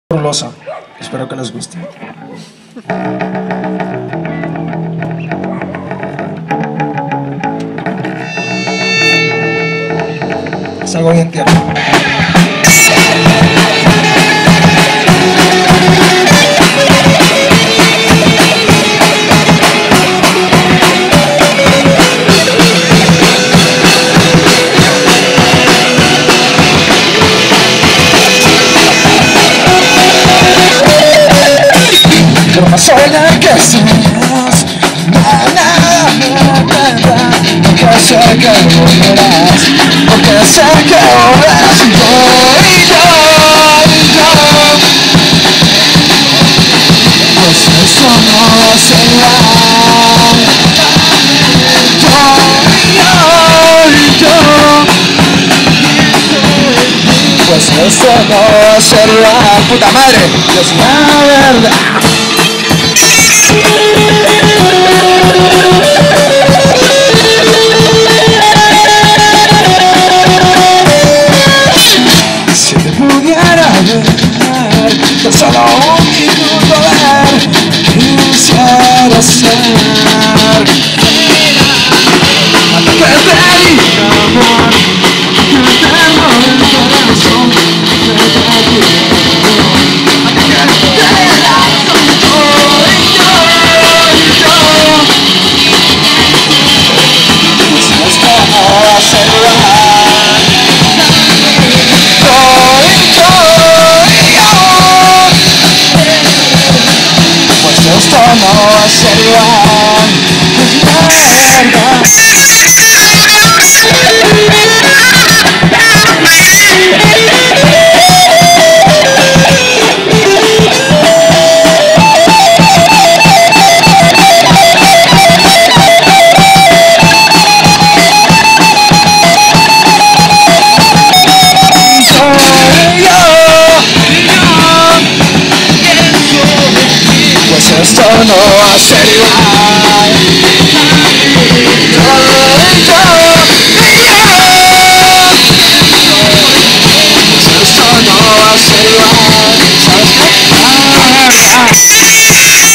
Rulosa. Espero que les guste. Es algo bien tierno. Pero más sola que somos, nada me tendrá, porque sé que volverás, porque sé que volverás, pues eso no será, pues eso no será, puta madre, es la verdad. Si te pudiera ver, tan solo un minuto ver, quisiera ser hasta que te diga amor, que te mueve el corazón, que te quiero, hasta que te diga esto no va a ser igual, es la verdad. Pues esto no va a ser igual. Pues esto no va a ser igual.